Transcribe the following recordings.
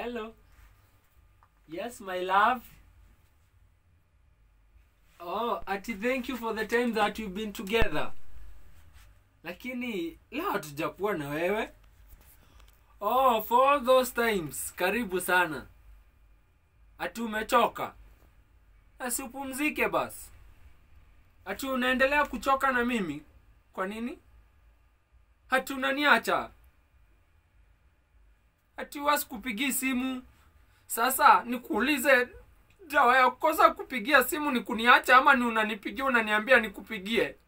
Hello. Yes, my love. Oh, ati thank you for the time that you've been together. Lakini leo hatujakuwa na wewe. Oh, for all those times. Karibu sana. Ati umechoka. Asi upumzike basi. Ati unaendelea kuchoka na mimi. Kwa nini? Ati unaniacha. Ati wasikupigia simu. Sasa nikuulize, dawa ya kukosa kupigia simu ni kuniacha ama ni unanipigia unaniambia nikupigie?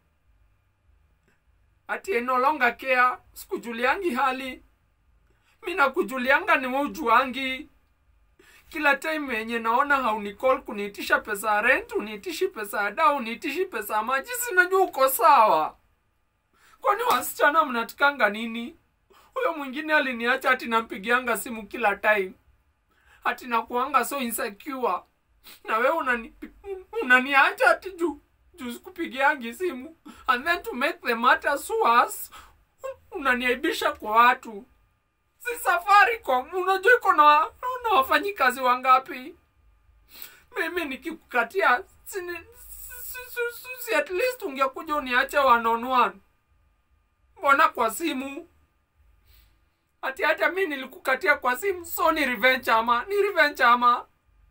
Ati no longer care, sikujuliangi hali. Mimi nakujulianga ni wewe ujuangi. Kila time yenye naona haunicall kuniitisha pesa rent, uniitishi pesa dawa, uniitishi pesa maji, sinajua uko sawa. Kwani wasichana mnatikanga nini? Huyo mwingine aliniacha ati nampigianga simu kila time. Ati nakuanga so insecure. Na wewe unaniacha ati juu sikupigiangi simu. And then to make the matter worse, unaniaibisha kwa watu. Si Safaricom, unajua iko na wafanyikazi wangapi? Mimi nikikukatia si at least ungekuja uniache one on one. Mbona kwa simu? Ati hata mimi nilikukatia kwa simu, so ni revenge ama? Ni revenge ama?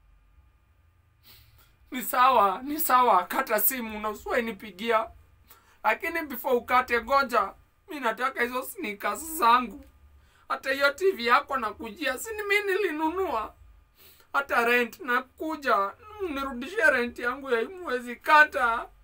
Ni sawa, kata simu na usiwahi nipigia. Lakini before ukate goja, mimi nataka hizo sneakers zangu. Hata hiyo TV yako nakujia, si mimi nilinunua. Hata rent nakuja, nirudishie rent yangu ya mwezi, kata.